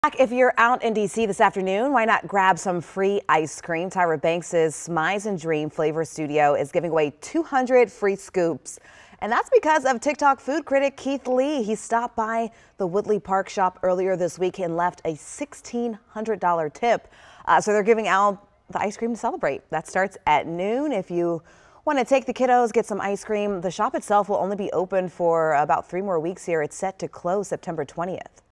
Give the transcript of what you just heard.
If you're out in D.C. this afternoon, why not grab some free ice cream? Tyra Banks' Smize and Dream Flavor Studio is giving away 200 free scoops. And that's because of TikTok food critic Keith Lee. He stopped by the Woodley Park shop earlier this week and left a $1,600 tip. So they're giving out the ice cream to celebrate. That starts at noon. If you want to take the kiddos, get some ice cream, the shop itself will only be open for about 3 more weeks here. It's set to close September 20th.